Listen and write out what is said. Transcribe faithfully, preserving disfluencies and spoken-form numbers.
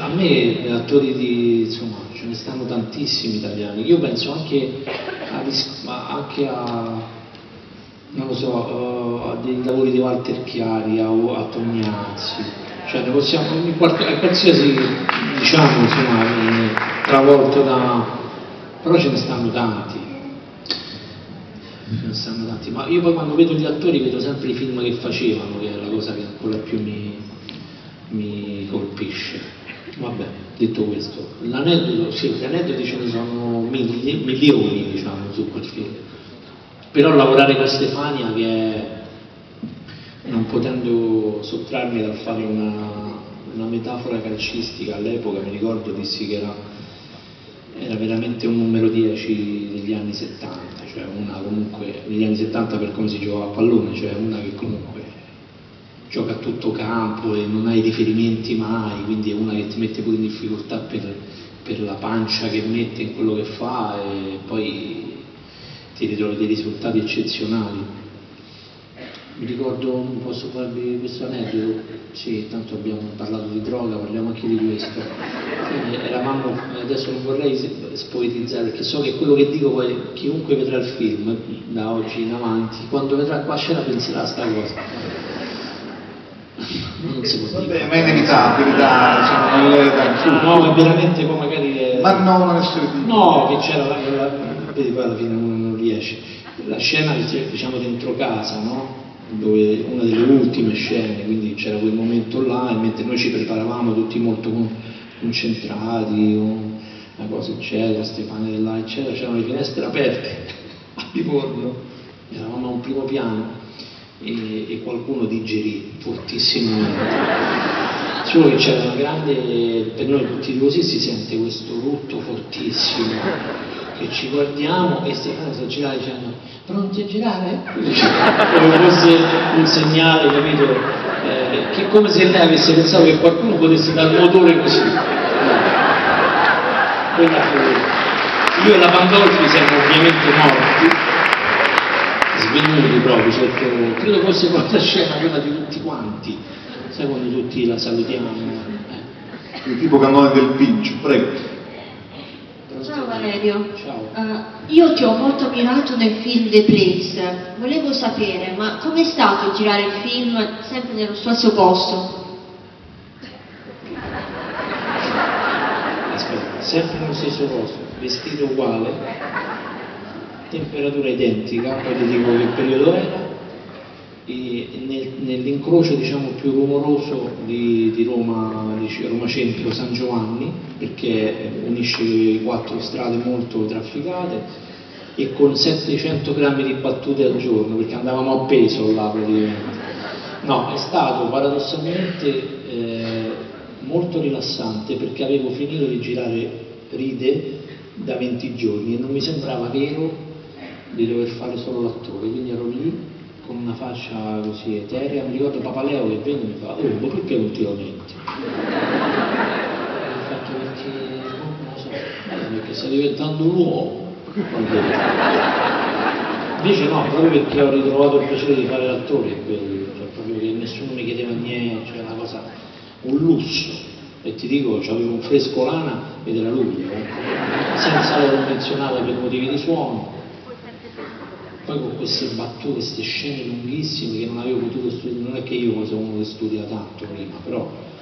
a me attori di, insomma, ce ne stanno tantissimi italiani. Io penso anche a, anche a non lo so, uh, a dei lavori di Walter Chiari, a, a Tognazzi, cioè ne possiamo, in qualsiasi, diciamo, insomma, travolto da, però ce ne stanno tanti. Ce ne stanno tanti, ma io poi quando vedo gli attori vedo sempre i film che facevano, che è la cosa che ancora più mi, mi colpisce. Vabbè, detto questo, l'aneddoto, sì, gli aneddoti ce ne sono mili, milioni, diciamo, su quel film. Però lavorare con Stefania, che è, non potendo sottrarmi dal fare una, una metafora calcistica, all'epoca mi ricordo dissi che era, era veramente un numero dieci degli anni settanta, cioè una comunque, negli anni settanta per come si giocava a pallone, cioè una che comunque gioca a tutto campo e non hai riferimenti mai, quindi è una che ti mette pure in difficoltà per, per la pancia che mette in quello che fa e poi ti ritrovi dei risultati eccezionali. Mi ricordo, posso farvi questo aneddoto? Sì, tanto abbiamo parlato di droga, parliamo anche di questo. Eh, eravamo, adesso non vorrei spoetizzare perché so che quello che dico poi chiunque vedrà il film da oggi in avanti, quando vedrà qua scena penserà a sta cosa. Non si può dire. Vabbè, ma è inevitabile, dai, insomma, nelle, dai, no, è veramente come magari è... ma no, non essere di... no, che c'era la, la, vedi poi alla fine uno non riesce, la scena diciamo dentro casa, no? Dove una delle ultime scene, quindi c'era quel momento là e mentre noi ci preparavamo tutti molto concentrati, una cosa eccetera, Stefania di là eccetera, c'erano le finestre aperte a Livorno, eravamo a un primo piano e, e qualcuno digerì fortissimamente, solo che c'era una grande, per noi tutti così si sente questo rutto fortissimo che ci guardiamo e Stefano si gira dicendo pronti a girare? Come fosse un segnale, capito? Eh, che come se lei avesse pensato che qualcuno potesse dare il motore così. Quella fu... Io e la Pandolfi siamo ovviamente morti, svenuti proprio, certo, credo fosse quella scena quella di tutti quanti, sai quando tutti la salutiamo. Eh. Il tipo cannone del Pincio, prego. Ciao Valerio. Ciao. Uh, io ti ho molto ammirato nel film The Place. Volevo sapere, ma com'è stato girare il film sempre nello stesso posto? Aspetta, sempre nello stesso posto, vestito uguale, temperatura identica, poi ti dico che periodo era, e nel, nell'incrocio diciamo più rumoroso di, di Roma, di Roma Centro San Giovanni, perché unisce quattro strade molto trafficate e con settecento grammi di battute al giorno, perché andavamo a peso là praticamente. No, è stato paradossalmente eh, molto rilassante perché avevo finito di girare Ride da venti giorni e non mi sembrava vero di dover fare solo l'attore, quindi ero lì con una faccia così eterea. Mi ricordo Papaleo che venne e mi fa: oh, ma perché non ti lamenti? Ho fatto perché non lo so, perché stai diventando un uomo. Invece no, proprio perché ho ritrovato il piacere di fare l'attore, cioè proprio che nessuno mi chiedeva niente, cioè una cosa, un lusso. E ti dico, c'avevo un fresco lana ed era luglio, eh? Senza aria condizionata per motivi di suono. Poi con queste battute, queste scene lunghissime che non avevo potuto studiare, non è che io sono uno che studia tanto prima, però